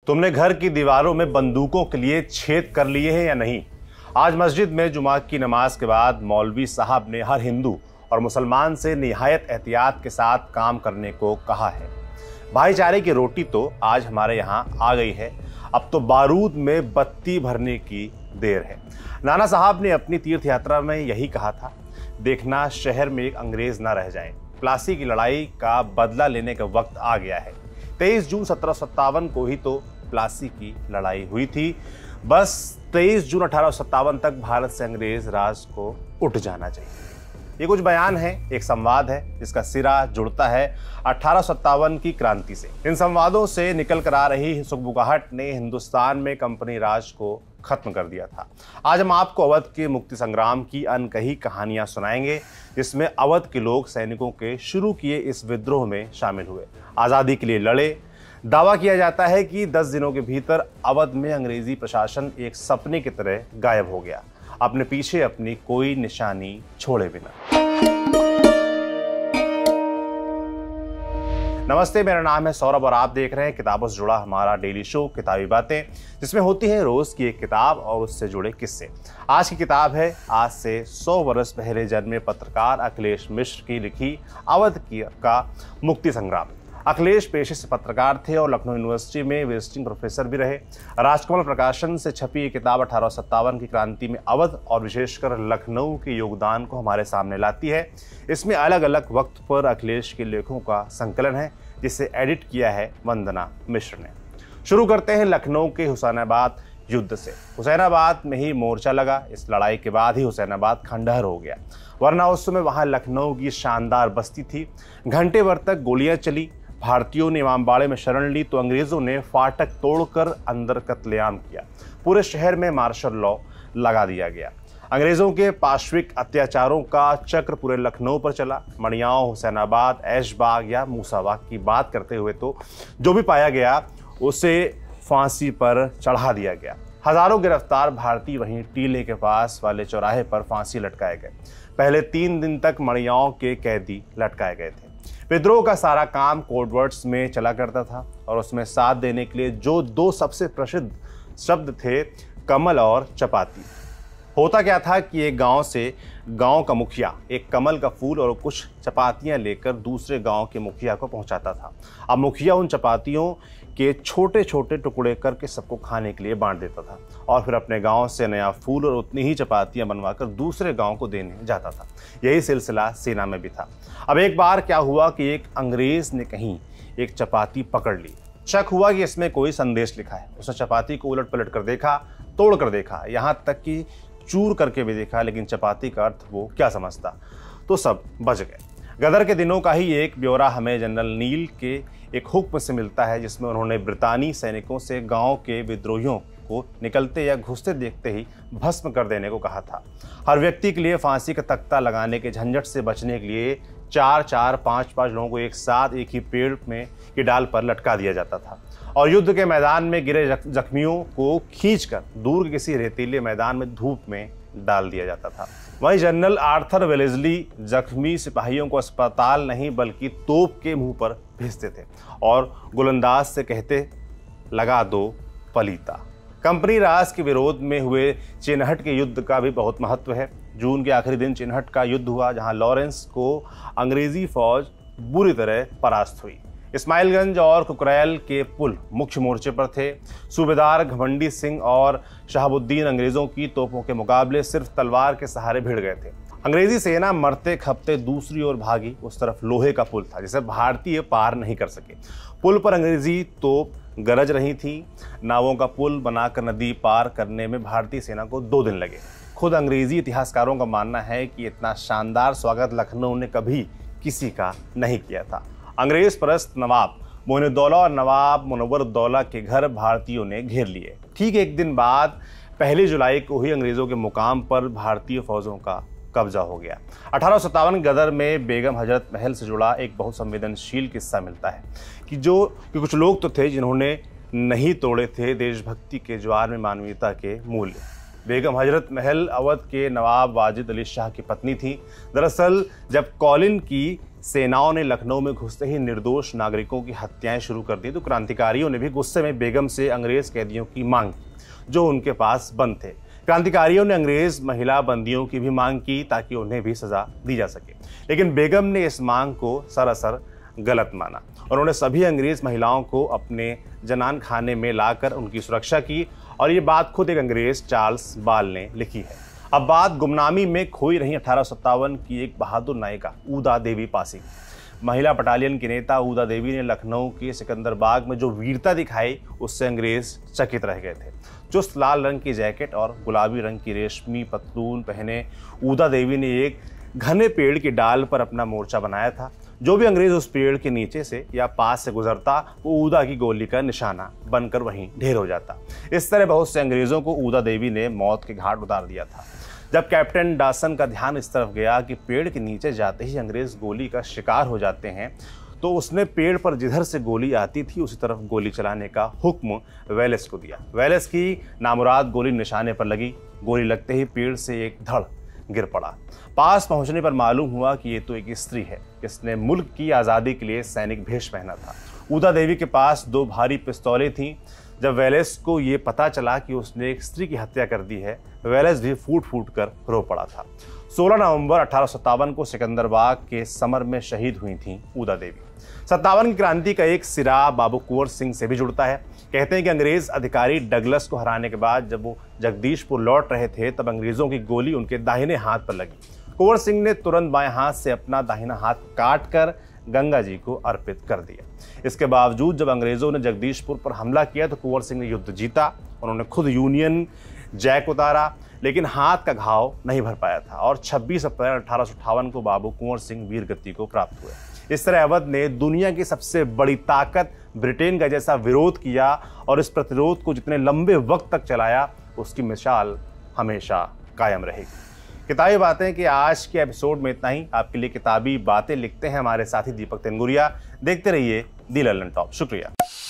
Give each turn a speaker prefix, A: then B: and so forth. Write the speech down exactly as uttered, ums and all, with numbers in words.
A: तुमने घर की दीवारों में बंदूकों के लिए छेद कर लिए हैं या नहीं? आज मस्जिद में जुमा की नमाज के बाद मौलवी साहब ने हर हिंदू और मुसलमान से निहायत एहतियात के साथ काम करने को कहा है। भाईचारे की रोटी तो आज हमारे यहाँ आ गई है, अब तो बारूद में बत्ती भरने की देर है। नाना साहब ने अपनी तीर्थ यात्रा में यही कहा था, देखना शहर में एक अंग्रेज ना रह जाए। प्लासी की लड़ाई का बदला लेने का वक्त आ गया है। तेईस जून सत्रह सौ सत्तावन को ही तो प्लासी की लड़ाई हुई थी। बस तेईस जून अठारह सौ सत्तावन तक भारत से अंग्रेज राज को उठ जाना चाहिए। ये कुछ बयान है, एक संवाद है जिसका सिरा जुड़ता है अठारह सौ सत्तावन की क्रांति से। इन संवादों से निकल कर आ रही सुगबुगाहट ने हिंदुस्तान में कंपनी राज को खत्म कर दिया था। आज हम आपको अवध के मुक्ति संग्राम की अनकही कहानियां सुनाएंगे, जिसमें अवध के लोग सैनिकों के शुरू किए इस विद्रोह में शामिल हुए, आज़ादी के लिए लड़े। दावा किया जाता है कि दस दिनों के भीतर अवध में अंग्रेजी प्रशासन एक सपने की तरह गायब हो गया, अपने पीछे अपनी कोई निशानी छोड़े बिना। नमस्ते, मेरा नाम है सौरभ और आप देख रहे हैं किताबों से जुड़ा हमारा डेली शो किताबी बातें, जिसमें होती है रोज की एक किताब और उससे जुड़े किस्से। आज की किताब है आज से सौ वर्ष पहले जन्मे पत्रकार अखिलेश मिश्र की लिखी अवध की का मुक्ति संग्राम। अखिलेश पेशे से पत्रकार थे और लखनऊ यूनिवर्सिटी में विजिटिंग प्रोफेसर भी रहे। राजकमल प्रकाशन से छपी ये किताब अठारह सौ सत्तावन की क्रांति में अवध और विशेषकर लखनऊ के योगदान को हमारे सामने लाती है। इसमें अलग अलग वक्त पर अखिलेश के लेखों का संकलन है, जिसे एडिट किया है वंदना मिश्र ने। शुरू करते हैं लखनऊ के हुसैनाबाद युद्ध से। हुसैनाबाद में ही मोर्चा लगा। इस लड़ाई के बाद ही हुसैनाबाद खंडहर हो गया, वरना उस समय वहां लखनऊ की शानदार बस्ती थी। घंटे भर तक गोलियां चली। भारतीयों ने इमामबाड़े में शरण ली तो अंग्रेजों ने फाटक तोड़कर अंदर कत्लेआम किया। पूरे शहर में मार्शल लॉ लगा दिया गया। अंग्रेजों के पाशविक अत्याचारों का चक्र पूरे लखनऊ पर चला। मणियाओं, हुसैनाबाद, ऐशबाग या मूसाबाग की बात करते हुए तो जो भी पाया गया उसे फांसी पर चढ़ा दिया गया। हजारों गिरफ्तार भारतीय वहीं टीले के पास वाले चौराहे पर फांसी लटकाए गए। पहले तीन दिन तक मणियाओं के कैदी लटकाए गए थे। विद्रोह का सारा काम कोडवर्ड्स में चला करता था और उसमें साथ देने के लिए जो दो सबसे प्रसिद्ध शब्द थे, कमल और चपाती। होता क्या था कि एक गांव से गांव का मुखिया एक कमल का फूल और कुछ चपातियां लेकर दूसरे गांव के मुखिया को पहुंचाता था। अब मुखिया उन चपातियों के छोटे छोटे टुकड़े करके सबको खाने के लिए बांट देता था और फिर अपने गांव से नया फूल और उतनी ही चपातियां बनवाकर दूसरे गांव को देने जाता था। यही सिलसिला सेना में भी था। अब एक बार क्या हुआ कि एक अंग्रेज ने कहीं एक चपाती पकड़ ली। शक हुआ कि इसमें कोई संदेश लिखा है। उसने चपाती को उलट पलट कर देखा, तोड़ कर देखा, यहाँ तक कि चूर करके भी देखा, लेकिन चपाती का अर्थ वो क्या समझता। तो सब बच गए। गदर के दिनों का ही एक ब्यौरा हमें जनरल नील के एक हुक्म से मिलता है, जिसमें उन्होंने ब्रितानी सैनिकों से गांव के विद्रोहियों को निकलते या घुसते देखते ही भस्म कर देने को कहा था। हर व्यक्ति के लिए फांसी का तख्ता लगाने के झंझट से बचने के लिए चार चार पाँच पाँच लोगों को एक साथ एक ही पेड़ में की डाल पर लटका दिया जाता था और युद्ध के मैदान में गिरे जख्मियों को खींचकर दूर के किसी रेतीले मैदान में धूप में डाल दिया जाता था। वहीं जनरल आर्थर वेलेस्ली जख्मी सिपाहियों को अस्पताल नहीं बल्कि तोप के मुंह पर भेजते थे और गोलंदाज से कहते, लगा दो पलीता। कंपनी राज के विरोध में हुए चिनहट के युद्ध का भी बहुत महत्व है। जून के आखिरी दिन चिनहट का युद्ध हुआ, जहां लॉरेंस को अंग्रेजी फौज बुरी तरह परास्त हुई। इस्माइलगंज और कुकरैल के पुल मुख्य मोर्चे पर थे। सूबेदार घमंडी सिंह और शहाबुद्दीन अंग्रेजों की तोपों के मुकाबले सिर्फ तलवार के सहारे भिड़ गए थे। अंग्रेजी सेना मरते खपते दूसरी ओर भागी। उस तरफ लोहे का पुल था जिसे भारतीय पार नहीं कर सके। पुल पर अंग्रेजी तोप गरज रही थी। नावों का पुल बनाकर नदी पार करने में भारतीय सेना को दो दिन लगे। खुद अंग्रेजी इतिहासकारों का मानना है कि इतना शानदार स्वागत लखनऊ ने कभी किसी का नहीं किया था। अंग्रेज परस्त नवाब मोइनुद्दौला और नवाब मुनव्वरुद्दौला के घर भारतीयों ने घेर लिए। ठीक एक दिन बाद पहली जुलाई को ही अंग्रेजों के मुकाम पर भारतीय फौजों का कब्जा हो गया। अठारह सौ सत्तावन गदर में बेगम हजरत महल से जुड़ा एक बहुत संवेदनशील किस्सा मिलता है कि जो कि कुछ लोग तो थे जिन्होंने नहीं तोड़े थे देशभक्ति के ज्वार में मानवीयता के मूल्य। बेगम हजरत महल अवध के नवाब वाजिद अली शाह की पत्नी थी। दरअसल जब कॉलिन की सेनाओं ने लखनऊ में घुसते ही निर्दोष नागरिकों की हत्याएं शुरू कर दी तो क्रांतिकारियों ने भी गुस्से में बेगम से अंग्रेज कैदियों की मांग की जो उनके पास बंद थे। क्रांतिकारियों ने अंग्रेज महिला बंदियों की भी मांग की ताकि उन्हें भी सजा दी जा सके, लेकिन बेगम ने इस मांग को सरासर गलत माना। उन्होंने सभी अंग्रेज महिलाओं को अपने जनान खाने में लाकर उनकी सुरक्षा की और ये बात खुद एक अंग्रेज चार्ल्स बाल ने लिखी है। अब बात गुमनामी में खोई रही अठारह सौ सत्तावन की एक बहादुर नायिका ऊदा देवी पासी की। महिला बटालियन की नेता ऊदा देवी ने लखनऊ के सिकंदरबाग में जो वीरता दिखाई उससे अंग्रेज चकित रह गए थे। चुस्त लाल रंग की जैकेट और गुलाबी रंग की रेशमी पतलून पहने ऊदा देवी ने एक घने पेड़ की डाल पर अपना मोर्चा बनाया था। जो भी अंग्रेज उस पेड़ के नीचे से या पास से गुजरता वो ऊदा की गोली का निशाना बनकर वहीं ढेर हो जाता। इस तरह बहुत से अंग्रेजों को ऊदा देवी ने मौत के घाट उतार दिया था। जब कैप्टन डॉसन का ध्यान इस तरफ गया कि पेड़ के नीचे जाते ही अंग्रेज गोली का शिकार हो जाते हैं तो उसने पेड़ पर जिधर से गोली आती थी उसी तरफ गोली चलाने का हुक्म वेलेस को दिया। वेलेस की नामुराद गोली निशाने पर लगी। गोली लगते ही पेड़ से एक धड़ गिर पड़ा। पास पहुंचने पर मालूम हुआ कि ये तो एक स्त्री है जिसने मुल्क की आज़ादी के लिए सैनिक भेष पहना था। ऊदा देवी के पास दो भारी पिस्तौलें थीं। जब वेलेस को ये पता चला कि उसने एक स्त्री की हत्या कर दी है, वेलेस भी फूट फूट कर रो पड़ा था। सोलह नवंबर अठारह सौ सत्तावन को सिकंदरबाग के समर में शहीद हुई थीं ऊदा देवी। सत्तावन की क्रांति का एक सिरा बाबू कुंवर सिंह से भी जुड़ता है। कहते हैं कि अंग्रेज अधिकारी डगलस को हराने के बाद जब वो जगदीशपुर लौट रहे थे तब अंग्रेजों की गोली उनके दाहिने हाथ पर लगी। कुंवर सिंह ने तुरंत बाएं हाथ से अपना दाहिना हाथ काट कर गंगा जी को अर्पित कर दिया। इसके बावजूद जब अंग्रेजों ने जगदीशपुर पर हमला किया तो कुंवर सिंह ने युद्ध जीता। उन्होंने खुद यूनियन जैक उतारा लेकिन हाथ का घाव नहीं भर पाया था और छब्बीस अप्रैल अठारह सौ अट्ठावन को बाबू कुंवर सिंह वीर गति को प्राप्त हुए। इस तरह अवध ने दुनिया की सबसे बड़ी ताकत ब्रिटेन का जैसा विरोध किया और इस प्रतिरोध को जितने लंबे वक्त तक चलाया उसकी मिसाल हमेशा कायम रहेगी। किताबी बातें कि आज के एपिसोड में इतना ही। आपके लिए किताबी बातें लिखते हैं हमारे साथी दीपक तेनगुरिया। देखते रहिए दी ललन टॉप। शुक्रिया।